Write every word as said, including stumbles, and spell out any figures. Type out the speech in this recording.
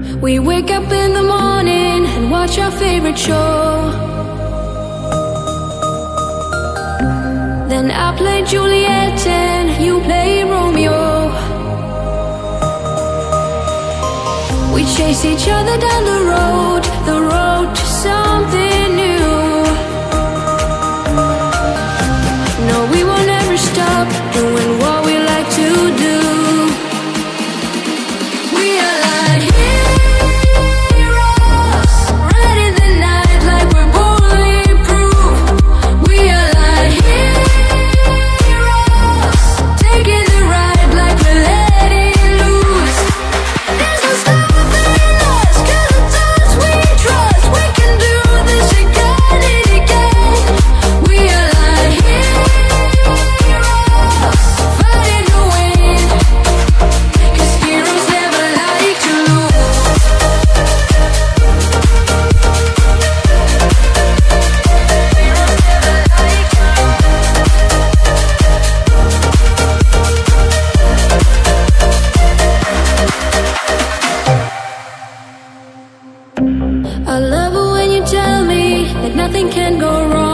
We wake up in the morning and watch our favorite show. Then I play Juliet and you play Romeo. We chase each other down the road, the road to something new. No, we will never stop doing what we like to do. We are like heroes, riding the night like we're bulletproof. We are like heroes, taking the ride like we're letting loose. There's no stopping us, 'cause the times we trust. We can do this again and again. We are like heroes, fighting to win, 'cause heroes never like to lose. I love it when you tell me that nothing can go wrong.